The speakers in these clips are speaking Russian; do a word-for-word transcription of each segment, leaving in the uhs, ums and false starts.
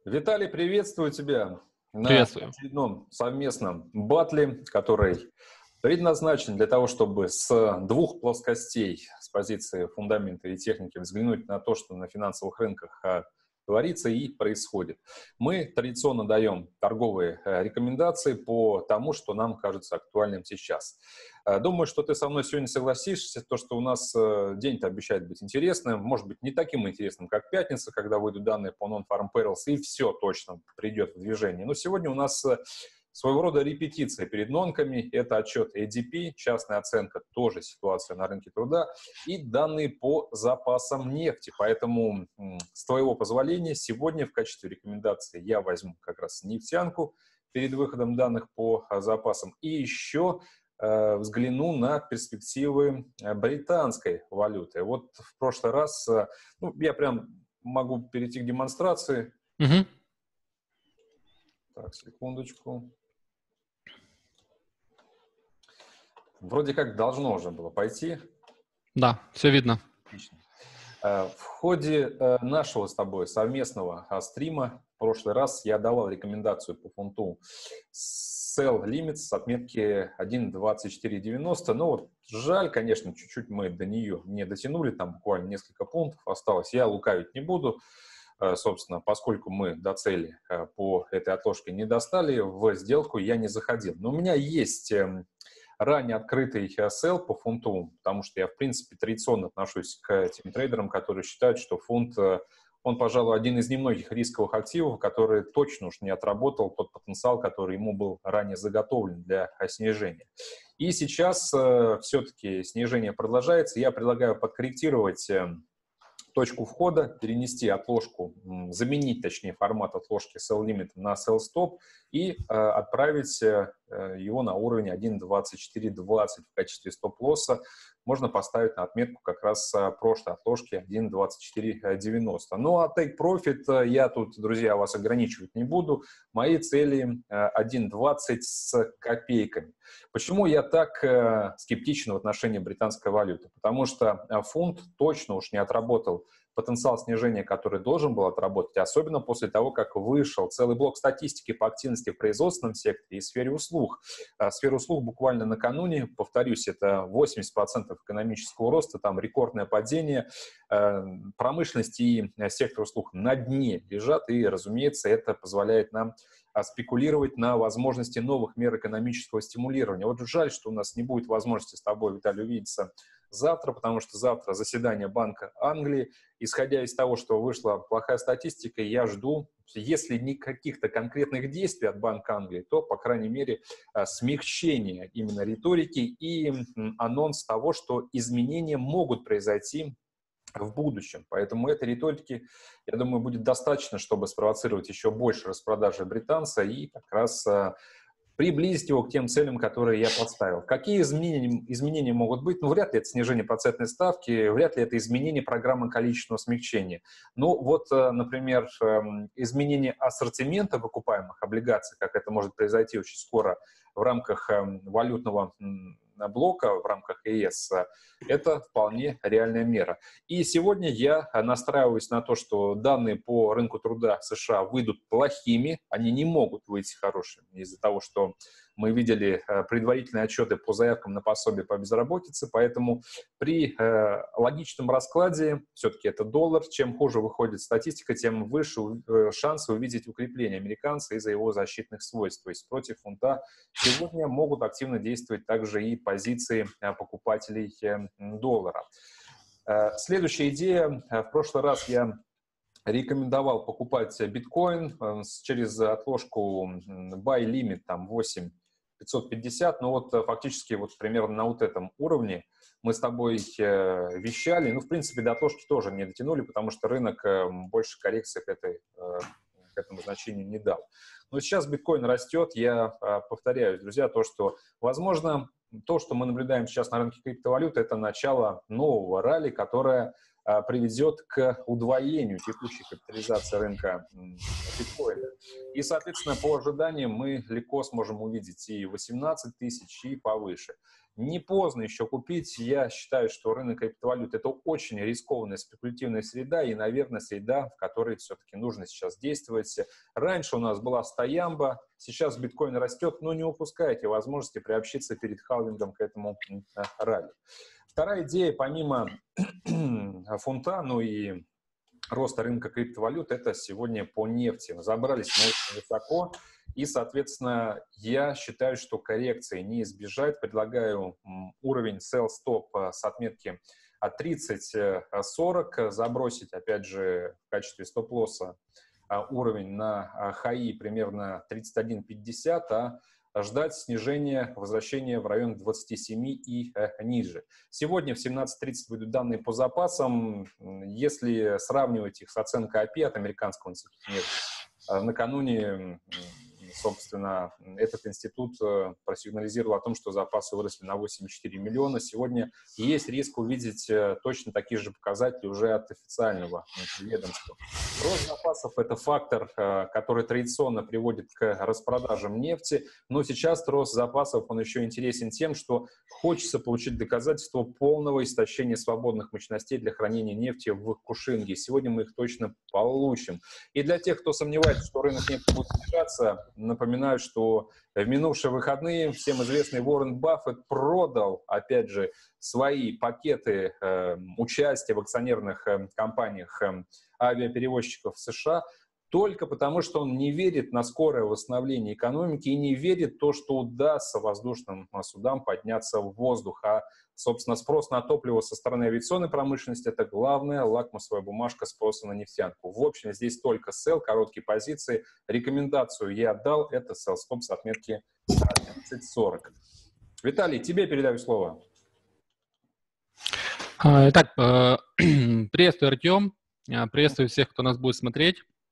Виталий, приветствую тебя на Приветствую. очередном совместном батле, который предназначен для того, чтобы с двух плоскостей, с позиции фундамента и техники, взглянуть на то, что на финансовых рынках а, творится и происходит. Мы традиционно даем торговые а, рекомендации по тому, что нам кажется актуальным сейчас. А, думаю, что ты со мной сегодня согласишься, то, что у нас а, день-то обещает быть интересным, может быть, не таким интересным, как пятница, когда выйдут данные по Non-Farm Payrolls, и все точно придет в движение. Но сегодня у нас а, своего рода репетиция перед нонками. Это отчет эй ди пи, частная оценка, тоже ситуация на рынке труда, и данные по запасам нефти. Поэтому, с твоего позволения, сегодня в качестве рекомендации я возьму как раз нефтянку перед выходом данных по запасам. И еще э, взгляну на перспективы британской валюты. Вот в прошлый раз, э, ну, я прям могу перейти к демонстрации. Угу. Так, секундочку. Вроде как должно уже было пойти. Да, все видно. Отлично. В ходе нашего с тобой совместного стрима в прошлый раз я давал рекомендацию по фунту sell limit с отметки один двадцать четыре девяносто. Ну вот жаль, конечно, чуть-чуть мы до нее не дотянули, там буквально несколько пунктов осталось. Я лукавить не буду. Собственно, поскольку мы до цели по этой отложке не достали, в сделку я не заходил. Но у меня есть ранее открытый sell по фунту, потому что я, в принципе, традиционно отношусь к тем трейдерам, которые считают, что фунт, он, пожалуй, один из немногих рисковых активов, который точно уж не отработал тот потенциал, который ему был ранее заготовлен для снижения. И сейчас все-таки снижение продолжается. Я предлагаю подкорректировать точку входа, перенести отложку, заменить, точнее, формат отложки sell limit на sell stop и э, отправить э, его на уровень один двадцать четыре двадцать в качестве стоп-лосса. Можно поставить на отметку как раз прошлой отложки один двадцать четыре девяносто. Ну а take profit я тут, друзья, вас ограничивать не буду. Мои цели один двадцать с копейками. Почему я так э, скептичен в отношении британской валюты? Потому что фунт точно уж не отработал потенциал снижения, который должен был отработать, особенно после того, как вышел целый блок статистики по активности в производственном секторе и сфере услуг. Сфера услуг буквально накануне, повторюсь, это восемьдесят процентов экономического роста, там рекордное падение, промышленность и сектор услуг на дне лежат, и, разумеется, это позволяет нам спекулировать на возможности новых мер экономического стимулирования. Вот жаль, что у нас не будет возможности с тобой, Виталий, увидеться завтра, потому что завтра заседание Банка Англии. Исходя из того, что вышла плохая статистика, я жду, если не каких-то конкретных действий от Банка Англии, то, по крайней мере, смягчение именно риторики и анонс того, что изменения могут произойти в будущем. Поэтому этой риторики, я думаю, будет достаточно, чтобы спровоцировать еще больше распродажи британца и как раз приблизить его к тем целям, которые я подставил. Какие изменения, изменения могут быть? Ну, вряд ли это снижение процентной ставки, вряд ли это изменение программы количественного смягчения. Ну, вот, например, изменение ассортимента выкупаемых облигаций, как это может произойти очень скоро в рамках валютного блока, в рамках ЕС, это вполне реальная мера. И сегодня я настраиваюсь на то, что данные по рынку труда США выйдут плохими, они не могут выйти хорошими из-за того, что мы видели предварительные отчеты по заявкам на пособие по безработице, поэтому при э, логичном раскладе, все-таки это доллар, чем хуже выходит статистика, тем выше э, шансы увидеть укрепление американца из-за его защитных свойств. То есть против фунта сегодня могут активно действовать также и позиции э, покупателей э, доллара. Э, следующая идея. В прошлый раз я рекомендовал покупать биткоин э, через отложку buy limit там восемь пятьсот пятьдесят, но вот фактически вот примерно на вот этом уровне мы с тобой э, вещали. Ну, в принципе, до отложки тоже не дотянули, потому что рынок э, больше коррекции к, этой, э, к этому значению не дал. Но сейчас биткоин растет. Я э, повторяюсь, друзья, то, что, возможно, то, что мы наблюдаем сейчас на рынке криптовалют, это начало нового ралли, которое приведет к удвоению текущей капитализации рынка биткоина. И, соответственно, по ожиданиям мы легко сможем увидеть и восемнадцать тысяч, и повыше. Не поздно еще купить. Я считаю, что рынок криптовалют — это очень рискованная спекулятивная среда и, наверное, среда, в которой все-таки нужно сейчас действовать. Раньше у нас была стоямба, сейчас биткоин растет, но не упускайте возможности приобщиться перед халвингом к этому ралли. Вторая идея, помимо фунта, ну и роста рынка криптовалют, это сегодня по нефти. Забрались мы очень высоко, и, соответственно, я считаю, что коррекции не избежать. Предлагаю уровень sell stop с отметки тридцать сорок забросить, опять же, в качестве стоп-лосса уровень на хаи примерно тридцать один пятьдесят, а ждать снижения, возвращения в район двадцати семи и э, ниже. Сегодня в семнадцать тридцать выйдут данные по запасам. Если сравнивать их с оценкой эй пи от Американского института нефти, накануне, собственно, этот институт просигнализировал о том, что запасы выросли на восемьдесят четыре миллиона. Сегодня есть риск увидеть точно такие же показатели уже от официального ведомства. Рост запасов — это фактор, который традиционно приводит к распродажам нефти, но сейчас рост запасов, он еще интересен тем, что хочется получить доказательство полного истощения свободных мощностей для хранения нефти в Кушинге. Сегодня мы их точно получим. И для тех, кто сомневается, что рынок нефти будет снижаться, напоминаю, что в минувшие выходные всем известный Уоррен Баффет продал, опять же, свои пакеты э, участия в акционерных э, компаниях э, авиаперевозчиков в США только потому, что он не верит на скорое восстановление экономики и не верит в то, что удастся воздушным судам подняться в воздух. А, собственно, спрос на топливо со стороны авиационной промышленности — это главная лакмусовая бумажка спроса на нефтянку. В общем, здесь только sell, короткие позиции. Рекомендацию я дал, это sell стоп с отметки тридцать сорок. Виталий, тебе передаю слово. Итак, приветствую, Артем. Приветствую всех, кто нас будет смотреть.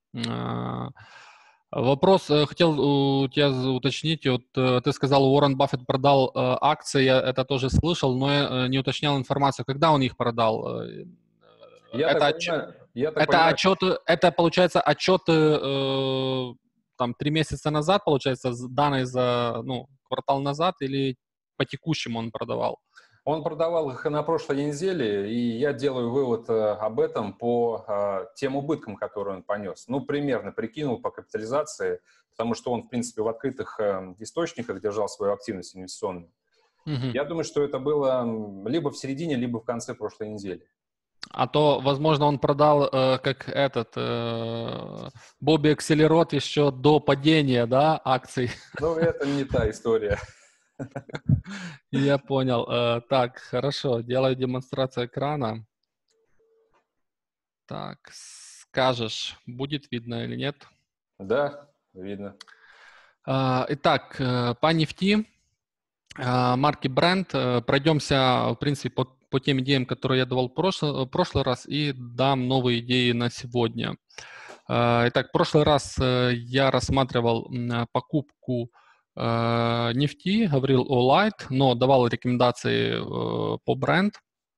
Вопрос хотел у тебя уточнить. Вот ты сказал, Уоррен Баффет продал акции, я это тоже слышал, но я не уточнял информацию, когда он их продал. Я это так отчет, понимаю, я так это, понимаю, отчеты, это получается отчеты э, там три месяца назад, получается, данные за ну, квартал назад, или по текущему он продавал? Он продавал их на прошлой неделе, и я делаю вывод э, об этом по э, тем убыткам, которые он понес. Ну, примерно прикинул по капитализации, потому что он, в принципе, в открытых э, источниках держал свою активность инвестиционную. Угу. Я думаю, что это было либо в середине, либо в конце прошлой недели. А то, возможно, он продал, э, как этот, э, Бобби Акселерот еще до падения, да, акций. Ну, это не та история. Я понял. Э, так, хорошо, делаю демонстрацию экрана. Так, скажешь, будет видно или нет? Да, видно. Э, итак, э, по нефти, э, марки Brent, э, пройдемся, в принципе, по, по тем идеям, которые я давал в прошлый, в прошлый раз, и дам новые идеи на сегодня. Э, итак, в прошлый раз э, я рассматривал э, покупку э, нефти, говорил о Light, но давал рекомендации э, по Brent.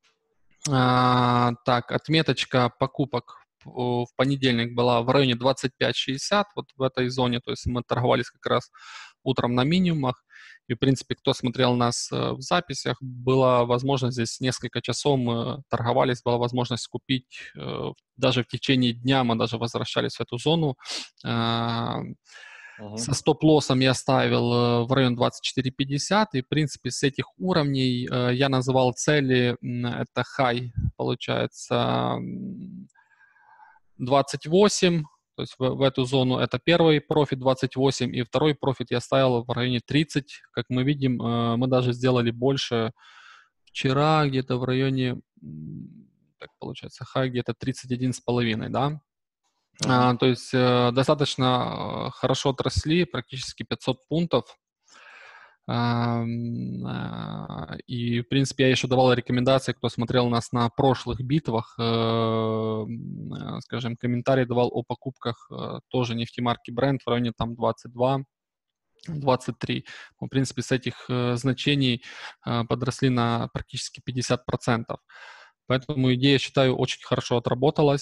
Э, так, отметочка покупок в понедельник была в районе двадцать пять шестьдесят, вот в этой зоне, то есть мы торговались как раз утром на минимумах, и, в принципе, кто смотрел нас э, в записях, была возможность здесь несколько часов мы торговались, была возможность купить, э, даже в течение дня мы даже возвращались в эту зону. Э, Uh-huh. Со стоп-лоссом я ставил э, в район двадцать четыре пятьдесят, и, в принципе, с этих уровней э, я называл цели, это high, получается, двадцать восемь, то есть в, в эту зону это первый профит двадцать восемь, и второй профит я ставил в районе тридцать. Как мы видим, э, мы даже сделали больше вчера, где-то в районе, так получается, high где-то тридцать один с половиной, да? Uh-huh. А, то есть э, достаточно хорошо отросли, практически пятьсот пунктов. А, а, и, в принципе, я еще давал рекомендации, кто смотрел нас на прошлых битвах, э, скажем, комментарий давал о покупках э, тоже нефтемарки Brent в районе там двадцать два двадцать три. В принципе, с этих э, значений э, подросли на практически пятьдесят процентов. Поэтому идея, считаю, очень хорошо отработалась.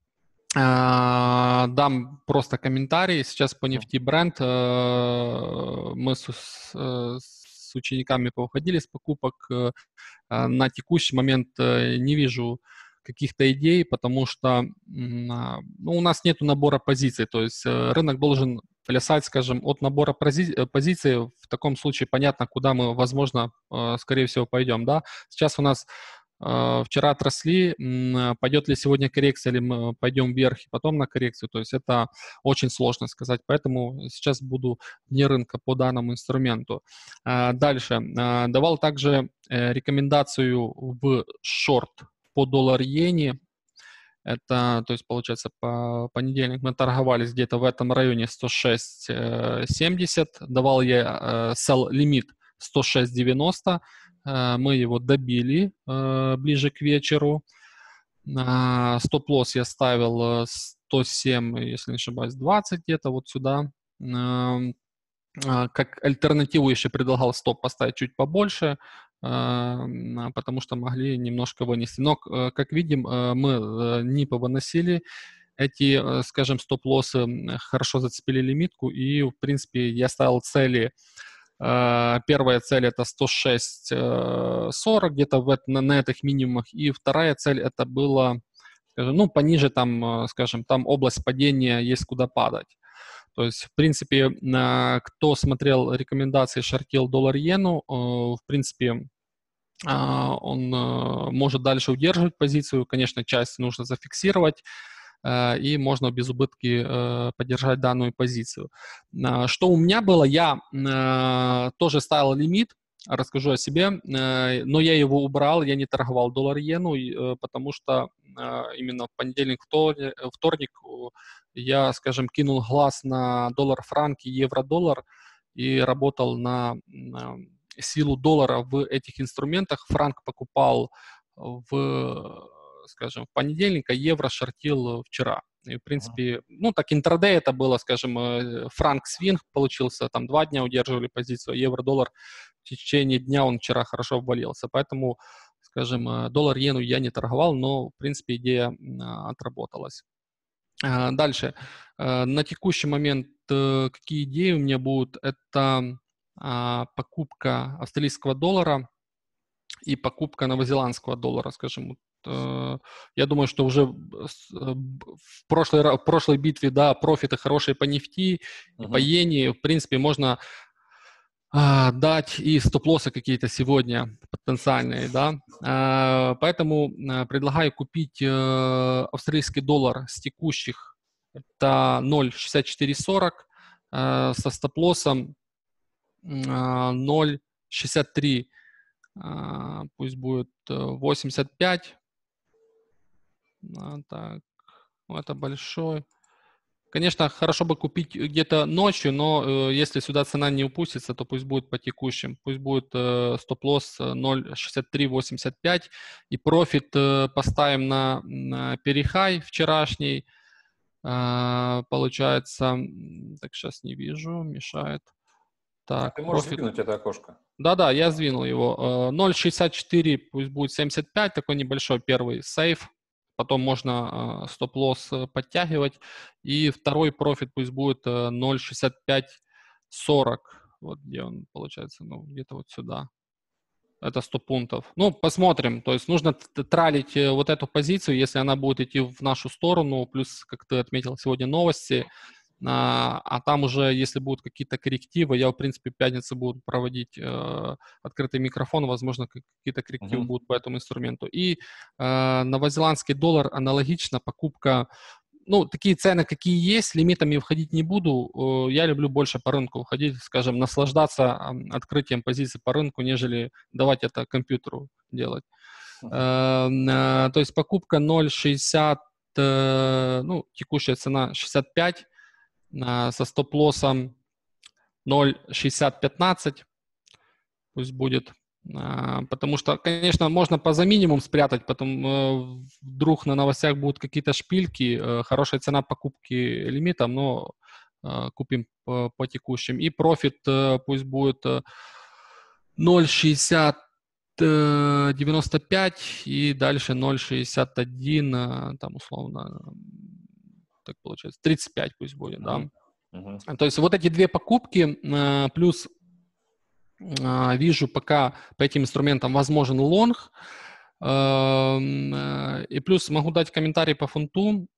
Дам просто комментарий. Сейчас по нефти бренд мы с, с учениками повыходили с покупок. На текущий момент не вижу каких-то идей, потому что ну, у нас нет набора позиций. То есть рынок должен плясать, скажем, от набора пози- позиций. В таком случае понятно, куда мы, возможно, скорее всего, пойдем. Да? Сейчас у нас вчера отросли, пойдет ли сегодня коррекция, или мы пойдем вверх и потом на коррекцию, то есть это очень сложно сказать, поэтому сейчас буду вне рынка по данному инструменту. Дальше. Давал также рекомендацию в шорт по доллар-иене. Это, то есть, получается, по понедельник мы торговались где-то в этом районе сто шесть семьдесят. Давал я sell лимит сто шесть девяносто. Мы его добили ближе к вечеру. Стоп-лосс я ставил сто семь, если не ошибаюсь, двадцать где-то вот сюда. Как альтернативу еще предлагал стоп поставить чуть побольше, потому что могли немножко вынести. Но, как видим, мы не повыносили эти, скажем, стоп-лоссы, хорошо зацепили лимитку, и, в принципе, я ставил цели. Первая цель это сто шесть сорок, где-то в, на, на этих минимумах, и вторая цель это было, скажем, ну, пониже там, скажем, там область падения есть куда падать. То есть, в принципе, кто смотрел рекомендации, шортил доллар-иену, в принципе, он может дальше удерживать позицию. Конечно, часть нужно зафиксировать, и можно без убытки поддержать данную позицию. Что у меня было? Я тоже ставил лимит, расскажу о себе, но я его убрал, я не торговал доллар-иену, потому что именно в понедельник, вторник я, скажем, кинул глаз на доллар-франк и евро-доллар и работал на, на силу доллара в этих инструментах. Франк покупал в, скажем, в понедельник, а евро шортил вчера. И, в принципе, ну, так интрадей это было, скажем, франк-свинг получился, там два дня удерживали позицию, а евро-доллар в течение дня он вчера хорошо обвалился. Поэтому, скажем, доллар-иену я не торговал, но, в принципе, идея отработалась. Дальше. На текущий момент какие идеи у меня будут? Это покупка австралийского доллара и покупка новозеландского доллара, скажем. Я думаю, что уже в прошлой, в прошлой битве, да, профиты хорошие по нефти, uh-huh. и по иене, в принципе, можно а, дать и стоп-лоссы какие-то сегодня потенциальные, да. А, поэтому а, предлагаю купить а, австралийский доллар с текущих, это ноль шестьдесят четыре сорок, а, со стоп-лоссом а, ноль шестьдесят три, а, пусть будет восемьдесят пять. А, так, это большой. Конечно, хорошо бы купить где-то ночью, но э, если сюда цена не упустится, то пусть будет по текущим. Пусть будет э, стоп-лосс ноль шестьдесят три восемьдесят пять. И профит э, поставим на, на перехай вчерашний. Э, получается, так сейчас не вижу, мешает. Так, а ты можешь профит... сдвинуть это окошко? Да-да, я сдвинул его. Э, ноль шестьдесят четыре, пусть будет семьдесят пять, такой небольшой первый сейф. Потом можно э, стоп-лосс э, подтягивать. И второй профит пусть будет э, ноль шестьдесят пять сорок. Вот где он получается, ну где-то вот сюда. Это сто пунктов. Ну, посмотрим. То есть нужно тралить э, вот эту позицию, если она будет идти в нашу сторону. Плюс, как ты отметил, сегодня новости. А, а там уже, если будут какие-то коррективы, я, в принципе, в пятницу буду проводить э, открытый микрофон, возможно, какие-то коррективы uh-huh. будут по этому инструменту. И э, новозеландский доллар аналогично, покупка, ну, такие цены, какие есть, лимитами входить не буду. Э, я люблю больше по рынку входить, скажем, наслаждаться э, открытием позиций по рынку, нежели давать это компьютеру делать. Uh-huh. Э, э, то есть покупка ноль шестьдесят, э, ну, текущая цена шестьдесят пять, со стоп-лоссом ноль шестьдесят пятнадцать, пусть будет, потому что, конечно, можно поза минимум спрятать, потом вдруг на новостях будут какие-то шпильки, хорошая цена покупки лимитом, но купим по, по текущим. И профит пусть будет ноль шестьдесят девяносто пять и дальше ноль шестьдесят один, там условно, так получается, тридцать пять пусть будет, да. Uh-huh. То есть вот эти две покупки, плюс вижу пока по этим инструментам возможен лонг, и плюс могу дать комментарий по фунту.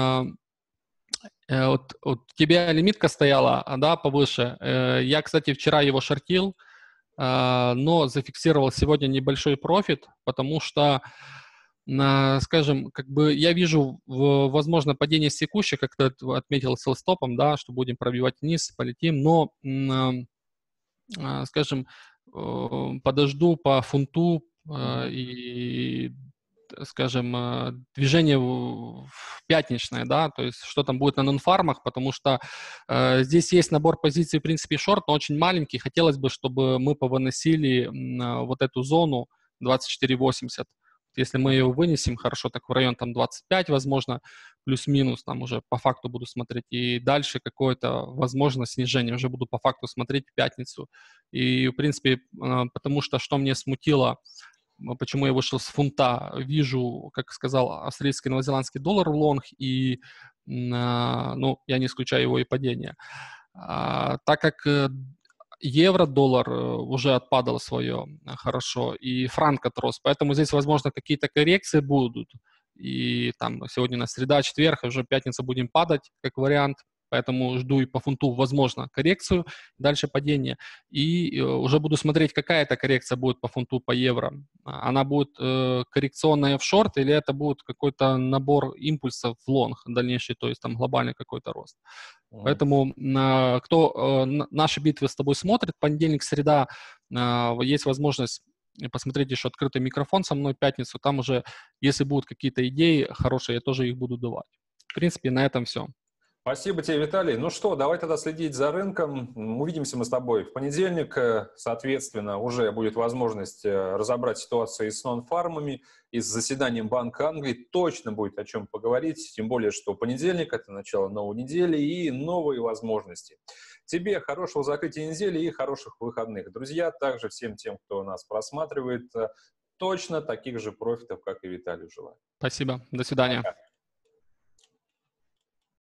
Вот, вот у тебя лимитка стояла, да, повыше. Я, кстати, вчера его шортил, но зафиксировал сегодня небольшой профит, потому что, скажем, как бы я вижу, возможно, падение с текущих, как ты отметил, с стопом, да, что будем пробивать вниз, полетим, но, скажем, подожду по фунту mm-hmm. и, скажем, движение в пятничное, да, то есть что там будет на нонфармах, потому что э, здесь есть набор позиций, в принципе, шорт, но очень маленький. Хотелось бы, чтобы мы повыносили э, вот эту зону двадцать четыре восемьдесят. Если мы ее вынесем, хорошо, так в район там двадцать пять, возможно, плюс-минус, там уже по факту буду смотреть. И дальше какое-то, возможно, снижение. Уже буду по факту смотреть в пятницу. И, в принципе, э, потому что что мне смутило, почему я вышел с фунта, вижу, как сказал, австралийский новозеландский доллар в лонг, и, ну, я не исключаю его и падение. А, так как евро-доллар уже отпадал свое хорошо, и франк отрос, поэтому здесь, возможно, какие-то коррекции будут, и там сегодня на среда, четверг, уже пятница будем падать, как вариант. Поэтому жду и по фунту, возможно, коррекцию, дальше падение. И уже буду смотреть, какая это коррекция будет по фунту, по евро. Она будет э, коррекционная в шорт, или это будет какой-то набор импульсов в лонг дальнейший, то есть там глобальный какой-то рост. Mm-hmm. Поэтому э, кто э, наши битвы с тобой смотрит, понедельник, среда, э, есть возможность посмотреть еще открытый микрофон со мной в пятницу. Там уже, если будут какие-то идеи хорошие, я тоже их буду давать. В принципе, на этом все. Спасибо тебе, Виталий. Ну что, давай тогда следить за рынком. Увидимся мы с тобой в понедельник. Соответственно, уже будет возможность разобрать ситуацию и с нон-фармами, и с заседанием Банка Англии. Точно будет о чем поговорить, тем более, что понедельник – это начало новой недели и новые возможности. Тебе хорошего закрытия недели и хороших выходных. Друзья, также всем тем, кто нас просматривает, точно таких же профитов, как и Виталию, желаю. Спасибо. До свидания. Пока.